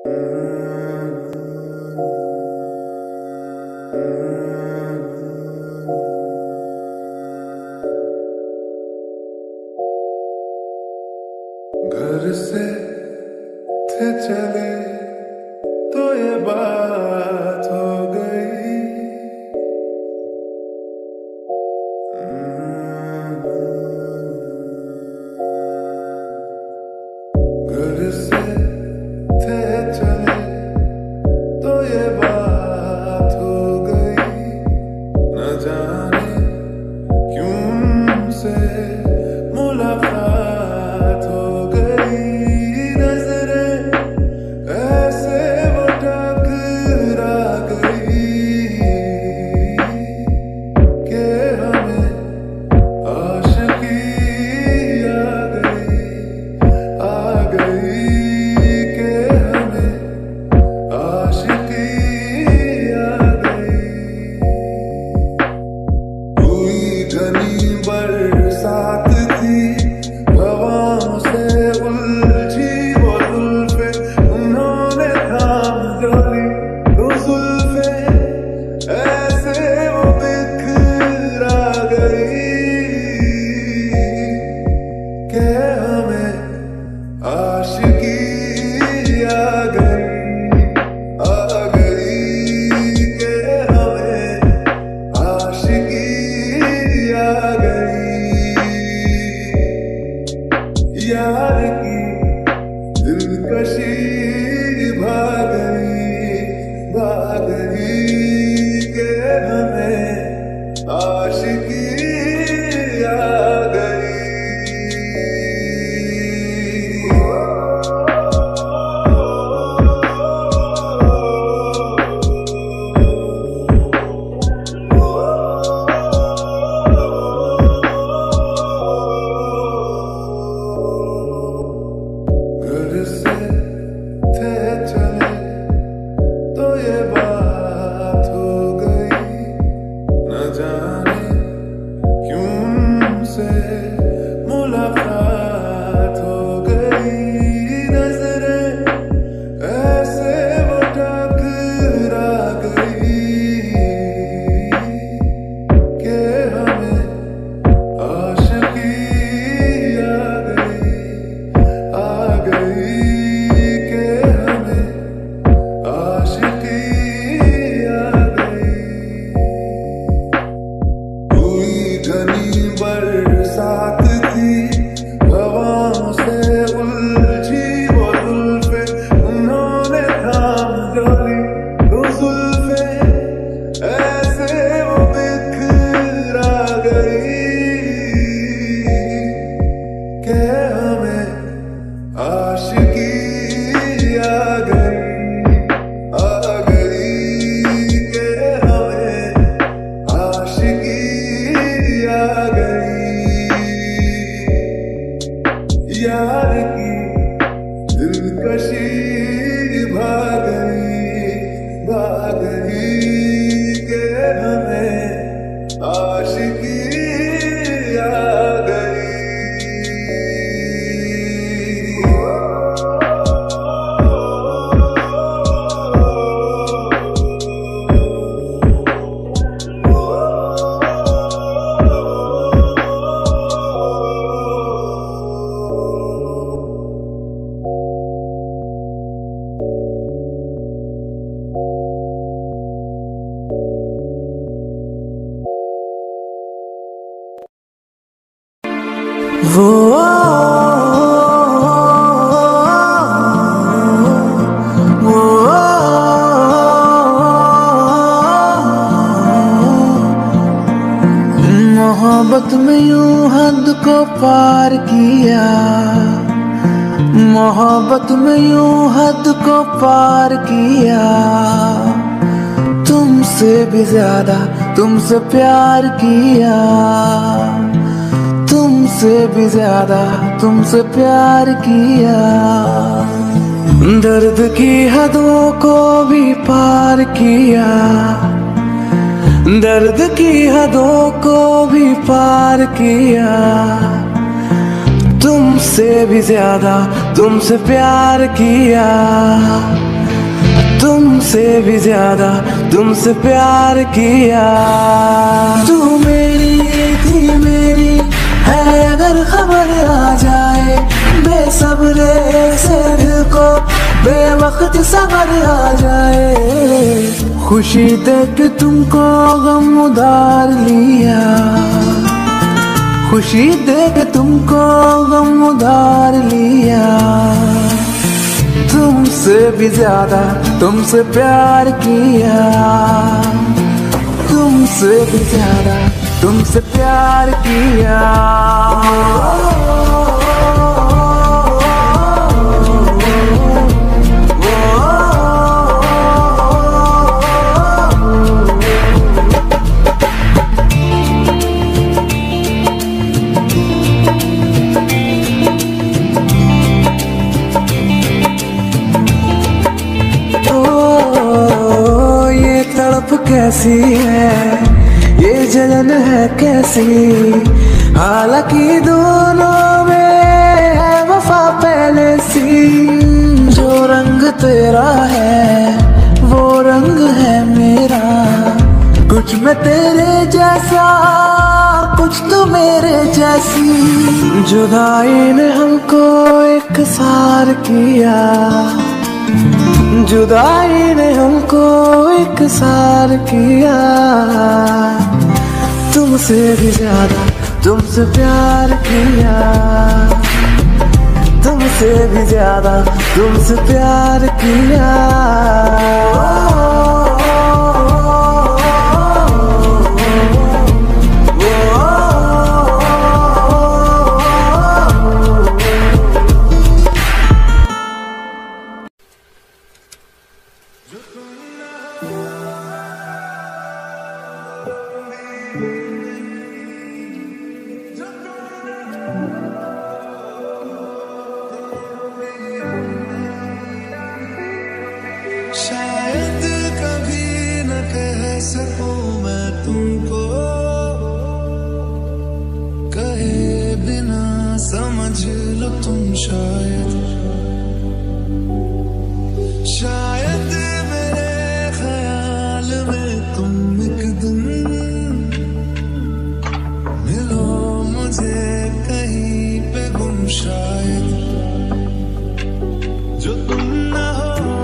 घर से थे चले तो ये बात हो गई। घर से थे चले तो ये बात हो गई। न जाने क्यों उनसे मुलाकात हो गई। नजरें ऐसे वो टकरा गई कि हमें आशिकी आ गई कि हमें आशिकी आ गई। हुई घनी बरसात थी, हवाओं से उलझी वो जुल्फे, उन्होंने थाम ली वो जुल्फे, ऐसे वो बिखरा गई कि हमें आशिकी आ गई कि हमें आशिकी आ गई। यार की दिलकशी भाग गई कि हमें आशिकी आ गई। घर से थे चले तो ये बात हो गई। न जाने क्यों उनसे मुलाकात हो गई। नजरें ऐसे वो टकरा गई कि हमें आशिकी आ गई कि हमें आशिकी आ गई। हुई घनी बरसात थी, हवाओं से उलझी वो जुल्फे, उन्होंने थाम ली वो जुल्फे, ऐसे वो बिखरा गई कि हमें आशिकी आ गई कि हमें आशिकी आ गई। यार की दिलकशी भाग गई कि हमें आशिकी आ गई। वो मोहब्बत में यूं हद को पार किया, मोहब्बत में यूं हद को पार किया। तुमसे भी ज्यादा तुमसे प्यार किया, तुमसे भी ज्यादा तुमसे प्यार किया। दर्द की हदों को भी पार किया, दर्द की हदों को भी पार किया। तुमसे भी ज्यादा तुमसे प्यार किया। तुमसे भी ज्यादा तुमसे प्यार किया। तू मेरी थी मेरी है अगर खबर आ जाए, बेसब्रे से दिल को बेवक्त सबर आ जाए। खुशी देख तुमको गम उधार लिया, खुशी देख तुमको गम उधार लिया। तुमसे भी ज्यादा तुमसे प्यार किया, तुमसे भी ज्यादा तुमसे प्यार किया। कैसी है ये जलन है कैसी, हालांकि दोनों में है वफा पहले सी। जो रंग तेरा है वो रंग है मेरा, कुछ मैं तेरे जैसा कुछ तो मेरे जैसी। जुदाई ने हमको एक सार किया, जुदाई ने हमको एक सार किया। तुमसे भी ज्यादा तुमसे प्यार किया, तुमसे भी ज्यादा तुमसे प्यार किया। शायद कभी न कह सकूं मैं तुमको, कहे बिना समझ लो तुम शायद। शायद मेरे ख्याल में तुम एक दिन मिलो मुझे कहीं पे गुम शायद। जो तुम ना हो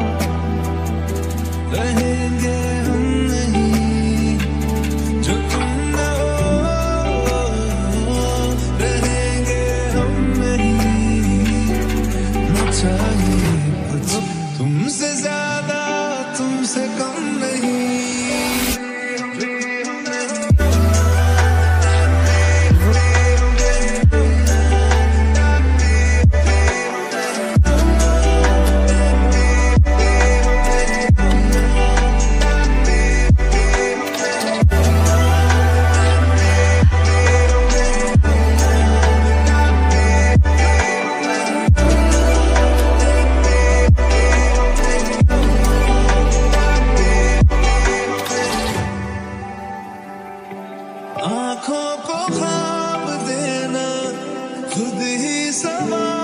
रहेंगे हम नहीं, जो तुम ना हो रहेंगे हम नहीं। न चाहिए कुछ तुमसे ज्यादा तुमसे कम नहीं। आँखों को ख्वाब देना खुद ही सवाल